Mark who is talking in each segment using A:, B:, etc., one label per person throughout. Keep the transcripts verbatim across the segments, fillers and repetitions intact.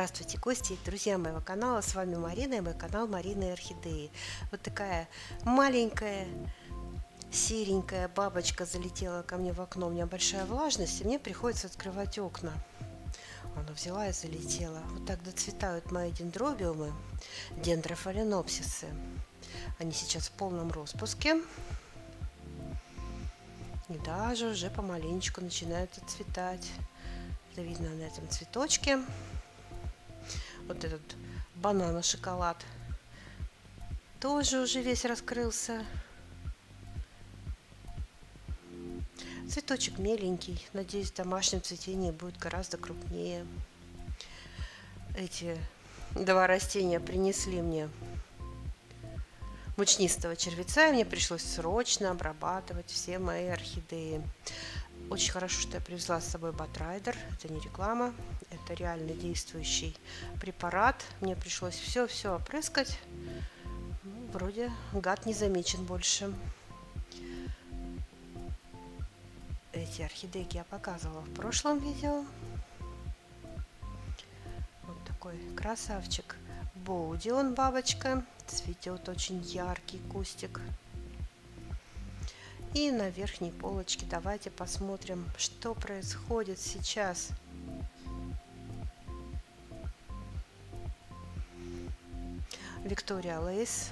A: Здравствуйте, гости и друзья моего канала. С вами Марина и мой канал Марина и Орхидеи. Вот такая маленькая серенькая бабочка залетела ко мне в окно. У меня большая влажность, и мне приходится открывать окна. Она взяла и залетела. Вот так доцветают мои дендробиумы, дендрофаленопсисы. Они сейчас в полном распуске. И даже уже помаленечку начинают отцветать. Это видно на этом цветочке. Вот этот банано-шоколад тоже уже весь раскрылся. Цветочек меленький. Надеюсь, в домашнем цветении будет гораздо крупнее. Эти два растения принесли мне мучнистого червеца, и мне пришлось срочно обрабатывать все мои орхидеи. Очень хорошо, что я привезла с собой Батрайдер. Это не реклама, это реально действующий препарат. Мне пришлось все-все опрыскать. Ну, вроде гад не замечен больше. Эти орхидейки я показывала в прошлом видео. Вот такой красавчик. Боудион бабочка. Цветет очень яркий кустик. И на верхней полочке давайте посмотрим, что происходит сейчас. Виктория Лейс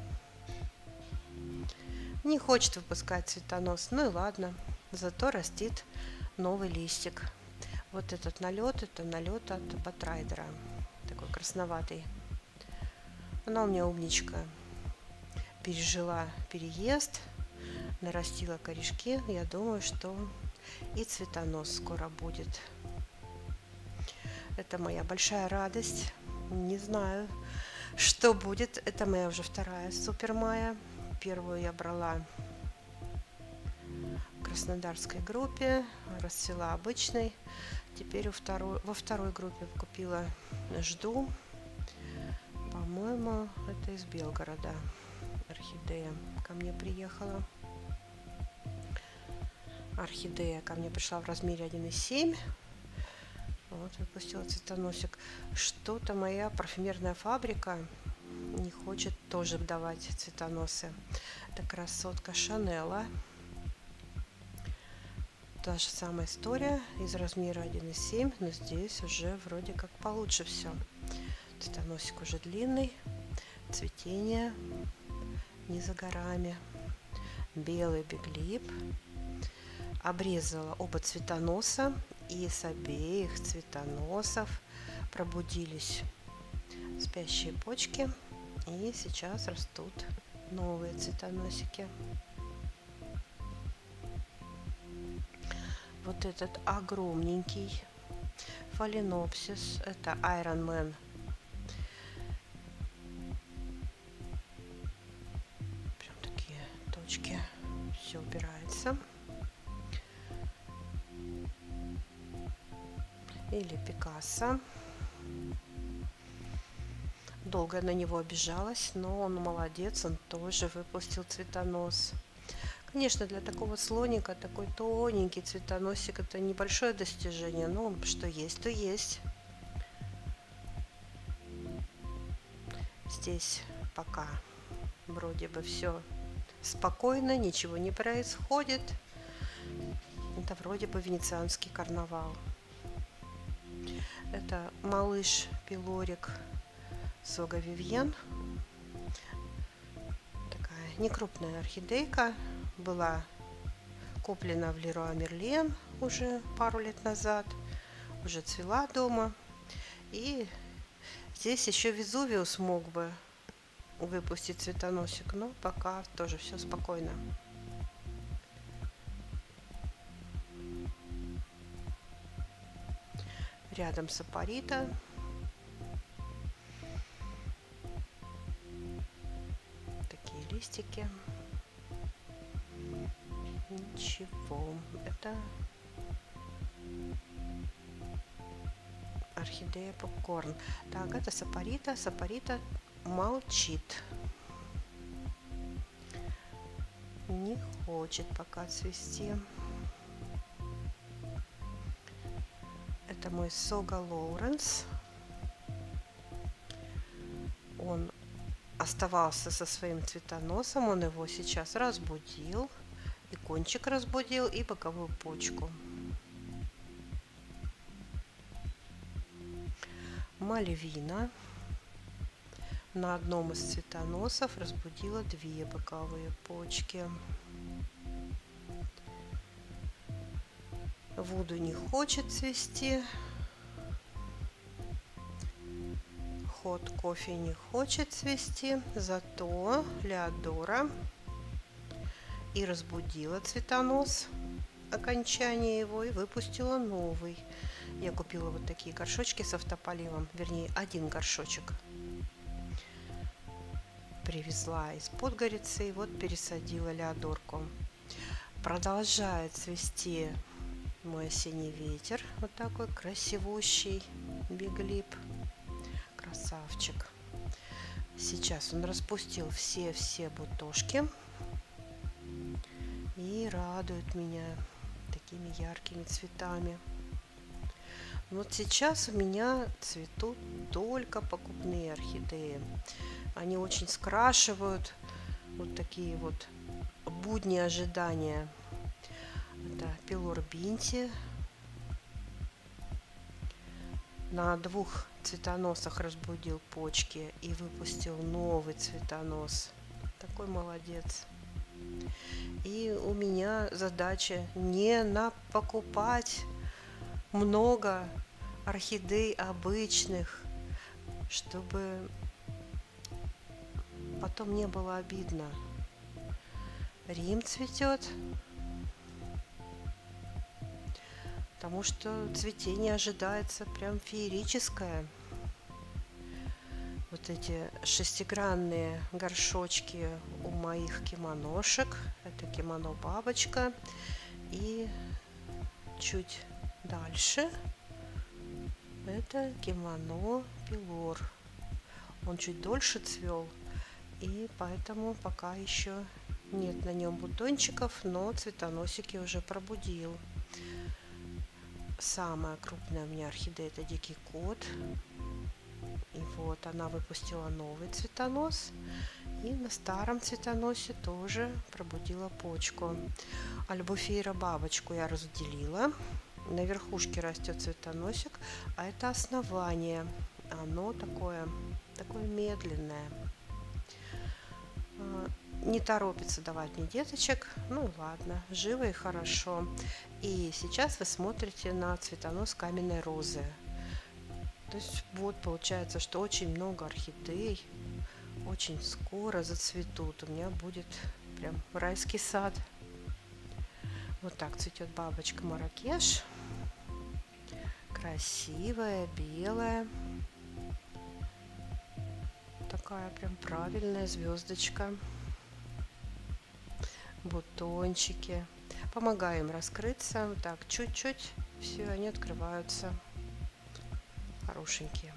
A: не хочет выпускать цветонос. Ну и ладно, зато растит новый листик. Вот этот налет, это налет от Батрайдера. Такой красноватый. Она у меня умничка. Пережила переезд. Нарастила корешки. Я думаю, что и цветонос скоро будет. Это моя большая радость. Не знаю, что будет. Это моя уже вторая супермая. Первую я брала в краснодарской группе. Расцвела обычной. Теперь у второй, во второй группе купила жду. По-моему, это из Белгорода. Орхидея ко мне приехала. Орхидея ко мне пришла в размере один и семь. Вот, выпустила цветоносик. Что-то моя парфюмерная фабрика не хочет тоже давать цветоносы. Это красотка Шанелла. Та же самая история, из размера один и семь, но здесь уже вроде как получше все. Цветоносик уже длинный, цветение не за горами. Белый биглип. Обрезала оба цветоноса, и с обеих цветоносов пробудились спящие почки, и сейчас растут новые цветоносики. Вот этот огромненький фаленопсис, это Iron Man. Прям такие точки, все убирается. Или Пикассо. Долго я на него обижалась, но он молодец, он тоже выпустил цветонос. Конечно, для такого слоника такой тоненький цветоносик это небольшое достижение, но что есть, то есть. Здесь пока вроде бы все спокойно, ничего не происходит. Это вроде бы венецианский карнавал. Это малыш пилорик Сога Вивьен. Такая некрупная орхидейка. Была куплена в Леруа Мерлен уже пару лет назад. Уже цвела дома. И здесь еще Везувиус мог бы выпустить цветоносик, но пока тоже все спокойно. Рядом сапорита. Такие листики. Ничего. Это орхидея попкорн. Так, это сапорита. Сапорита молчит. Не хочет пока цвести. Это мой Сога Лоуренс. он оставался со своим цветоносом, он его сейчас разбудил, и кончик разбудил, и боковую почку. Мальвина на одном из цветоносов разбудила две боковые почки. Вуду не хочет цвести. Хот кофе не хочет цвести, зато Леодора и разбудила цветонос, окончание его, и выпустила новый. Я купила вот такие горшочки с автополивом, вернее, один горшочек. Привезла из Подгорицы, и вот пересадила Леодорку. Продолжает цвести мой осенний ветер, вот такой красивущий биглип. Красавчик. Сейчас он распустил все-все бутошки и радует меня такими яркими цветами. Вот сейчас у меня цветут только покупные орхидеи. Они очень скрашивают вот такие вот будни ожидания. Это Пилор Бинти. На двух цветоносах разбудил почки и выпустил новый цветонос. Такой молодец. И у меня задача не на покупать много орхидей обычных, чтобы потом не было обидно. Рим цветет, потому что цветение ожидается прям феерическое. Вот эти шестигранные горшочки у моих кимоношек. Это кимоно бабочка. И чуть дальше это кимоно Пилор. Он чуть дольше цвел, и поэтому пока еще нет на нем бутончиков, но цветоносики уже пробудил. Самая крупная у меня орхидея — это Дикий Кот. И вот она выпустила новый цветонос. И на старом цветоносе тоже пробудила почку. Альбуфейра бабочку я разделила. На верхушке растет цветоносик, а это основание. Оно такое, такое медленное. Не торопится давать мне деточек. Ну ладно, живо и хорошо. И сейчас вы смотрите на цветонос каменной розы. То есть вот получается, что очень много орхидей очень скоро зацветут. У меня будет прям райский сад. Вот так цветет бабочка Маракеш. Красивая, белая. Такая прям правильная звездочка. Бутончики. Помогаем раскрыться. Вот так, чуть-чуть. Все, они открываются. Хорошенькие.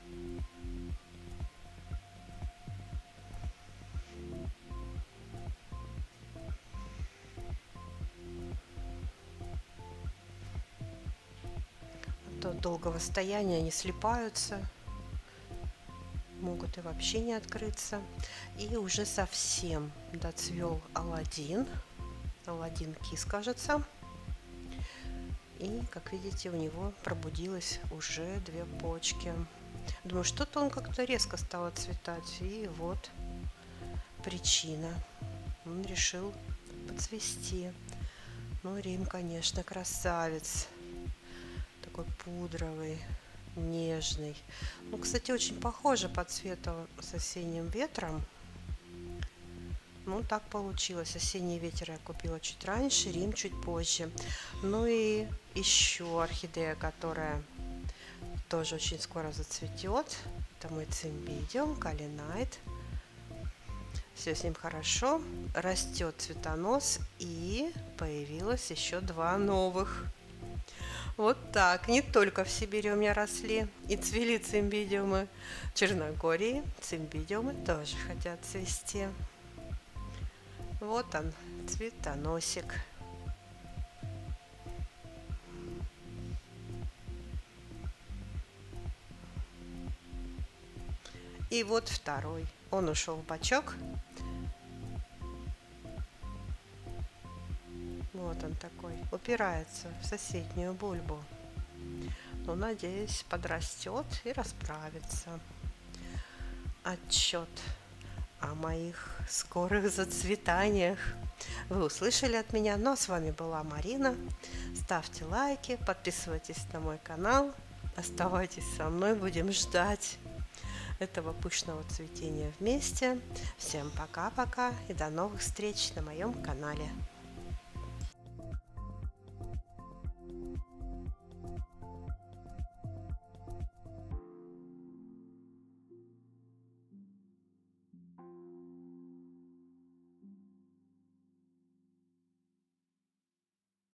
A: От долгого стояния они слипаются. Могут и вообще не открыться. И уже совсем доцвел Аладдин. Аладдин Кис, кажется. И, как видите, у него пробудилось уже две почки. Думаю, что-то он как-то резко стал отцветать. И вот причина. Он решил поцвести. Ну, Рим, конечно, красавец. Такой пудровый, нежный. Ну, кстати, очень похоже по цвету с осенним ветром. Ну, так получилось. Осенний ветер я купила чуть раньше, Рим чуть позже. Ну и еще орхидея, которая тоже очень скоро зацветет. Это мой цимбидиум, Калинайт. Все с ним хорошо. Растет цветонос, и появилось еще два новых. Вот так. Не только в Сибири у меня росли и цвели цимбидиумы. В Черногории цимбидиумы тоже хотят цвести. Вот он, цветоносик. И вот второй. Он ушел в бачок. Вот он такой. Упирается в соседнюю бульбу. Но, надеюсь, подрастет и расправится. Отчет о моих скорых зацветаниях вы услышали от меня. Ну а с вами была Марина. Ставьте лайки, подписывайтесь на мой канал. Оставайтесь со мной, будем ждать этого пышного цветения вместе. Всем пока-пока и до новых встреч на моем канале.